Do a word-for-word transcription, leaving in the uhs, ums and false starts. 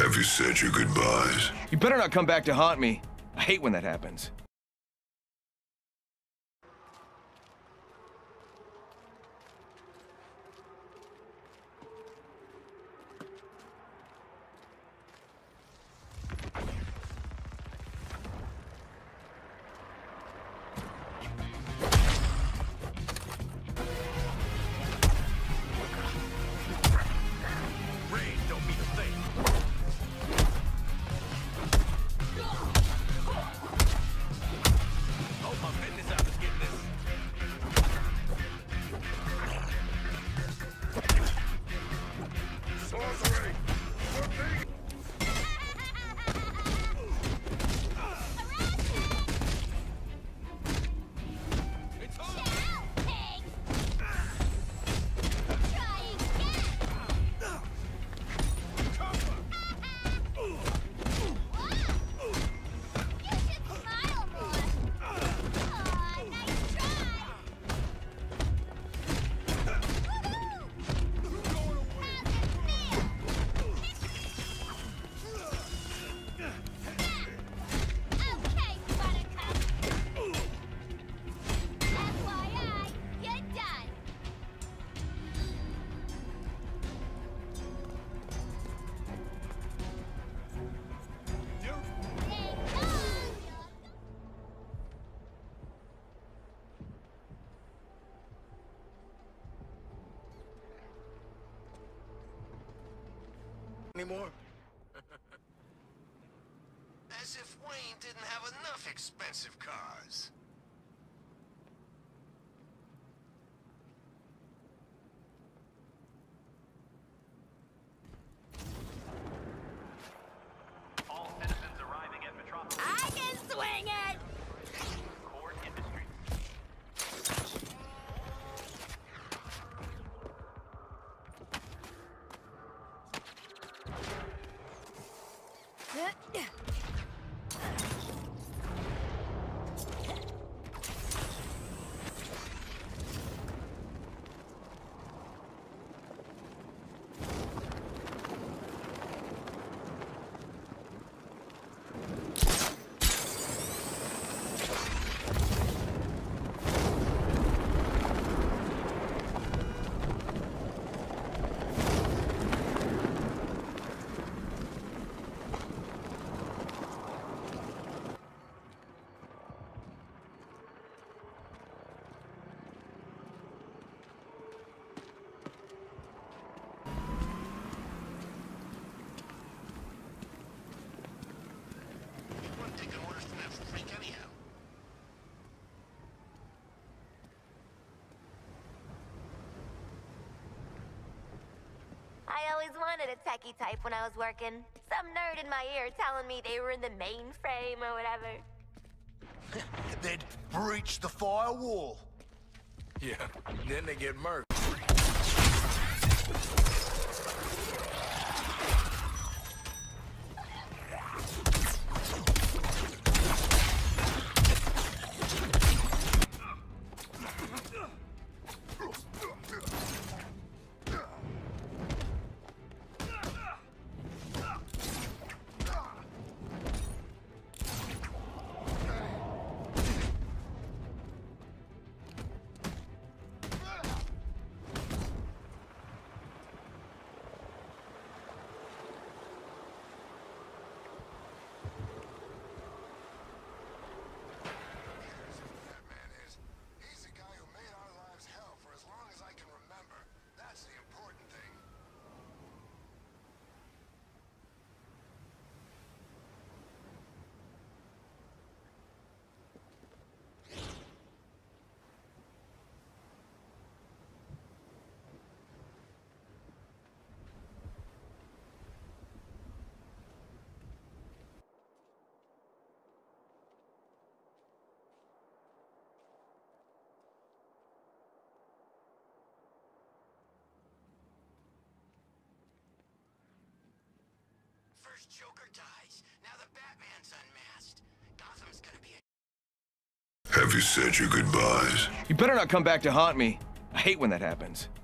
Have you said your goodbyes? You better not come back to haunt me. I hate when that happens. Anymore? As if Wayne didn't have enough expensive cars. All citizens arriving at Metropolis. I can swing it! Core Industries. I always wanted a techie type when I was working. Some nerd in my ear telling me they were in the mainframe or whatever. They'd breach the firewall. Yeah, then they get murked. First Joker dies. Now the Batman's unmasked. Gotham's gonna be a... Have you said your goodbyes? You better not come back to haunt me. I hate when that happens.